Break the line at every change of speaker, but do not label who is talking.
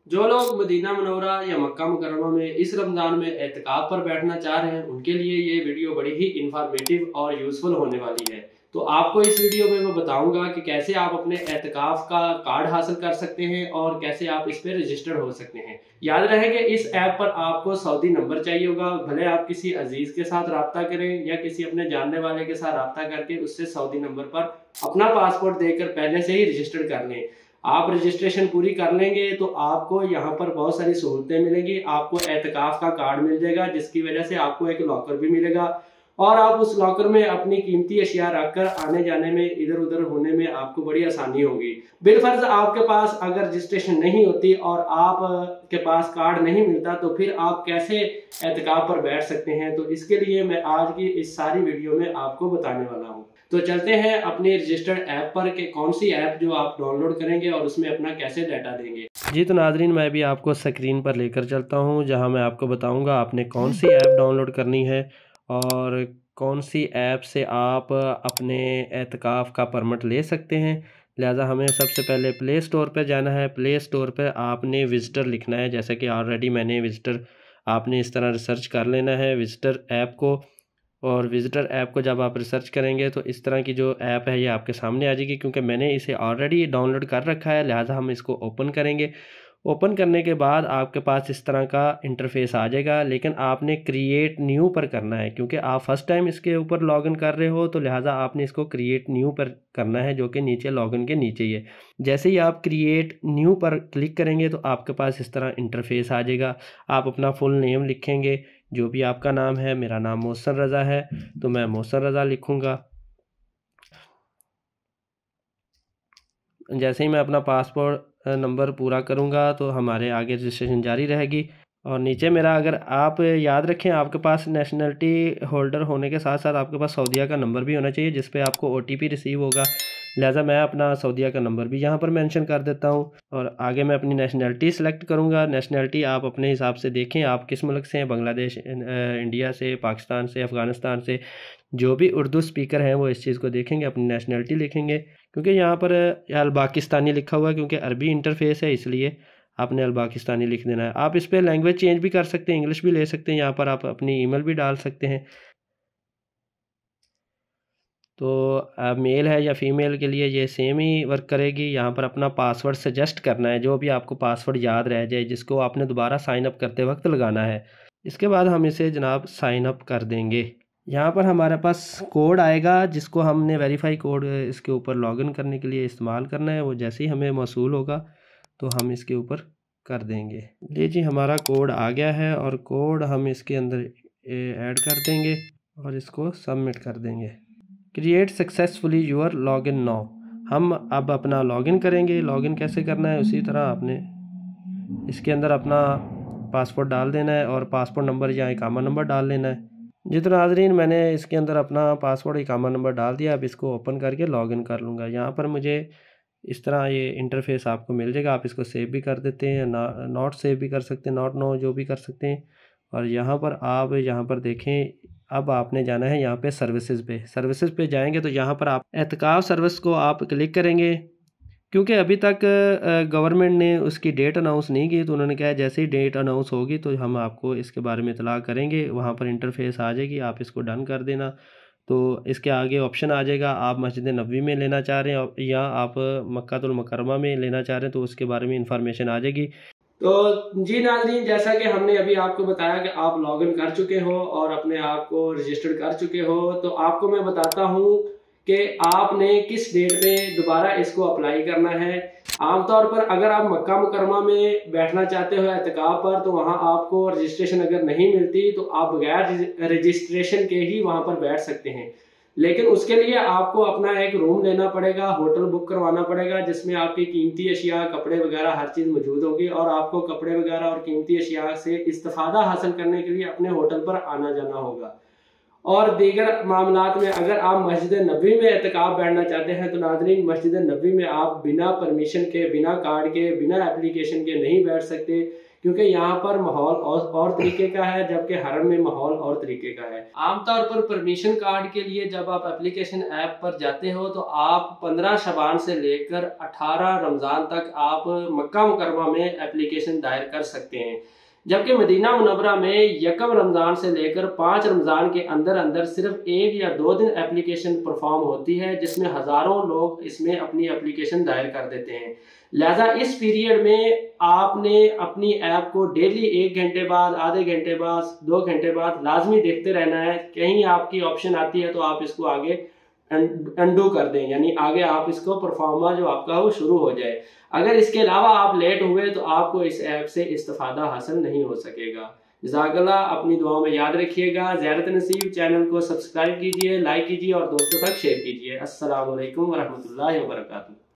जो लोग Medina Munawwara या मक्का मुकर्रमा में इस रमज़ान में एतकाफ़ पर बैठना चाह रहे हैं, उनके लिए ये वीडियो बड़ी ही इंफॉर्मेटिव और यूज़फुल होने वाली है। तो आपको इस वीडियो में मैं बताऊंगा कि कैसे आप अपने एतकाफ़ का कार्ड हासिल कर सकते हैं और कैसे आप इस पर रजिस्टर्ड हो सकते हैं। याद रहे कि इस ऐप पर आपको सऊदी नंबर चाहिए होगा, भले आप किसी अजीज़ के साथ रब्ता करें या किसी अपने जानने वाले के साथ रब्ता करके उससे सऊदी नंबर पर अपना पासपोर्ट देकर पहले से ही रजिस्टर्ड कर लें। आप रजिस्ट्रेशन पूरी कर लेंगे तो आपको यहाँ पर बहुत सारी सहूलतें मिलेंगी। आपको एहतिकाफ का कार्ड मिल जाएगा, जिसकी वजह से आपको एक लॉकर भी मिलेगा और आप उस लॉकर में अपनी कीमती अशिया रखकर आने जाने में, इधर उधर होने में आपको बड़ी आसानी होगी। बिलफर्ज आपके पास अगर रजिस्ट्रेशन नहीं होती और आप के पास कार्ड नहीं मिलता तो फिर आप कैसे एहतिकाफ पर बैठ सकते हैं। तो इसके लिए मैं आज की इस सारी वीडियो में आपको बताने वाला हूँ। तो चलते हैं अपने रजिस्टर्ड ऐप पर कि कौन सी ऐप जो आप डाउनलोड करेंगे और उसमें अपना कैसे डाटा देंगे। जी तो नाजरीन, मैं भी आपको स्क्रीन पर लेकर चलता हूं, जहां मैं आपको बताऊंगा आपने कौन सी ऐप डाउनलोड करनी है और कौन सी ऐप से आप अपने एतकाफ़ का परमिट ले सकते हैं। लिहाजा हमें सबसे पहले प्ले स्टोर पर जाना है। प्ले स्टोर पर आपने विजिटर लिखना है, जैसे कि ऑलरेडी मैंने विजिटर, आपने इस तरह रिसर्च कर लेना है विजिटर ऐप को। और विजिटर ऐप को जब आप रिसर्च करेंगे तो इस तरह की जो ऐप है ये आपके सामने आ जाएगी। क्योंकि मैंने इसे ऑलरेडी डाउनलोड कर रखा है, लिहाजा हम इसको ओपन करेंगे। ओपन करने के बाद आपके पास इस तरह का इंटरफेस आ जाएगा, लेकिन आपने क्रिएट न्यू पर करना है क्योंकि आप फर्स्ट टाइम इसके ऊपर लॉगिन कर रहे हो। तो लिहाजा आपने इसको क्रिएट न्यू पर करना है, जो कि नीचे लॉगिन के नीचे ही है। जैसे ही आप क्रिएट न्यू पर क्लिक करेंगे तो आपके पास इस तरह इंटरफेस आ जाएगा। आप अपना फुल नेम लिखेंगे, जो भी आपका नाम है। मेरा नाम मोहसन रज़ा है तो मैं मोहसन रज़ा लिखूँगा। जैसे ही मैं अपना पासपोर्ट नंबर पूरा करूँगा तो हमारे आगे रजिस्ट्रेशन जारी रहेगी। और नीचे मेरा, अगर आप याद रखें, आपके पास नेशनलिटी होल्डर होने के साथ साथ आपके पास सऊदीया का नंबर भी होना चाहिए जिस पे आपको ओटीपी रिसीव होगा। लिहाजा मैं अपना सऊदीया का नंबर भी यहाँ पर मेंशन कर देता हूँ और आगे मैं अपनी नेशनलिटी सेलेक्ट करूँगा। नेशनलिटी आप अपने हिसाब से देखें, आप किस मुल्क से हैं, बांग्लादेश, इंडिया से, पाकिस्तान से, अफ़गानिस्तान से। जो भी उर्दू स्पीकर हैं वो इस चीज़ को देखेंगे, अपनी नेशनलिटी लिखेंगे। क्योंकि यहाँ पर अल पाकिस्तानी लिखा हुआ है, क्योंकि अरबी इंटरफेस है इसलिए आपने अल पाकिस्तानी लिख देना है। आप इस पर लैंग्वेज चेंज भी कर सकते हैं, इंग्लिश भी ले सकते हैं। यहाँ पर आप अपनी ईमेल भी डाल सकते हैं। तो मेल है या फीमेल के लिए ये सेम ही वर्क करेगी। यहाँ पर अपना पासवर्ड सजेस्ट करना है, जो भी आपको पासवर्ड याद रह जाए, जिसको आपने दोबारा साइन अप करते वक्त लगाना है। इसके बाद हम इसे जनाब साइन अप कर देंगे। यहाँ पर हमारे पास कोड आएगा जिसको हमने वेरीफाई कोड इसके ऊपर लॉगिन करने के लिए इस्तेमाल करना है। वो जैसे ही हमें मौसूल होगा तो हम इसके ऊपर कर देंगे। ये जी हमारा कोड आ गया है और कोड हम इसके अंदर ऐड कर देंगे और इसको सबमिट कर देंगे। Create successfully your login now. हम अब अपना लॉगिन करेंगे। लॉगिन कैसे करना है, उसी तरह आपने इसके अंदर अपना पासपोर्ट डाल देना है और पासपोर्ट नंबर या इकामा नंबर डाल लेना है। जी तो नाज़रीन, मैंने इसके अंदर अपना पासपोर्ट इकामा नंबर डाल दिया। अब इसको ओपन करके लॉगिन कर लूँगा। यहाँ पर मुझे इस तरह ये इंटरफेस आपको मिल जाएगा। आप इसको सेव भी कर देते हैं, नॉट सेव भी कर सकते हैं, नॉट नो जो भी कर सकते हैं। और यहाँ पर आप यहाँ पर देखें, अब आपने जाना है यहाँ पे सर्विसेज पे। सर्विसेज पे जाएंगे तो यहाँ पर आप एहतिकाफ सर्विस को आप क्लिक करेंगे। क्योंकि अभी तक गवर्नमेंट ने उसकी डेट अनाउंस नहीं की, तो उन्होंने कहा है जैसे ही डेट अनाउंस होगी तो हम आपको इसके बारे में इतला करेंगे। वहाँ पर इंटरफेस आ जाएगी, आप इसको डन कर देना। तो इसके आगे ऑप्शन आ जाएगा, आप मस्जिद नबवी में लेना चाह रहे हैं या आप मक्कातुल मुकर्रमा में लेना चाह रहे हैं, तो उसके बारे में इंफॉर्मेशन आ जाएगी। तो जी नाज़रीन, जैसा कि हमने अभी आपको बताया कि आप लॉगिन कर चुके हो और अपने आप को रजिस्टर्ड कर चुके हो, तो आपको मैं बताता हूँ कि आपने किस डेट पे दोबारा इसको अप्लाई करना है। आमतौर पर अगर आप मक्का मुकरमा में बैठना चाहते हो एतकाफ पर, तो वहाँ आपको रजिस्ट्रेशन अगर नहीं मिलती तो आप बगैर रजिस्ट्रेशन के ही वहाँ पर बैठ सकते हैं। लेकिन उसके लिए आपको अपना एक रूम लेना पड़ेगा, होटल बुक करवाना पड़ेगा, जिसमें आपकी कीमती अशिया, कपड़े वगैरह हर चीज़ मौजूद होगी और आपको कपड़े वगैरह और कीमती अशिया से इस्तेफादा हासिल करने के लिए अपने होटल पर आना जाना होगा। और दीगर मामलात में अगर आप मस्जिद नबी में एतकाफ बैठना चाहते हैं तो नाज़रीन मस्जिद नबी में आप बिना परमिशन के, बिना कार्ड के, बिना एप्लीकेशन के नहीं बैठ सकते, क्योंकि यहाँ पर माहौल और तरीके का है, जबकि हरम में माहौल और तरीके का है। आमतौर पर परमिशन कार्ड के लिए जब आप एप्लीकेशन ऐप पर जाते हो तो आप 15 शबान से लेकर 18 रमज़ान तक आप मक्का मुकर्रमा में एप्लीकेशन दायर कर सकते हैं, जबकि मदीना मुनव्वरा में 1 रमज़ान से लेकर 5 रमज़ान के अंदर अंदर सिर्फ 1 या 2 दिन एप्लीकेशन परफॉर्म होती है, जिसमें हज़ारों लोग इसमें अपनी एप्लीकेशन दायर कर देते हैं। लिहाजा इस पीरियड में आपने अपनी ऐप को डेली 1 घंटे बाद, आधे घंटे बाद, 2 घंटे बाद लाजमी देखते रहना है। कहीं आपकी ऑप्शन आती है तो आप इसको आगे अंडू कर दें, यानी आगे आप इसको परफॉर्मा जो आपका वो शुरू हो जाए। अगर इसके अलावा आप लेट हुए तो आपको इस ऐप से इस्तिफादा हासिल नहीं हो सकेगा। जज़ाकल्लाह, अपनी दुआओं में याद रखिएगा। ज़ियारत नसीब चैनल को सब्सक्राइब कीजिए, लाइक कीजिए और दोस्तों तक शेयर कीजिए। अस्सलामु अलैकुम वरहमतुल्लाहि वबरकातुहू।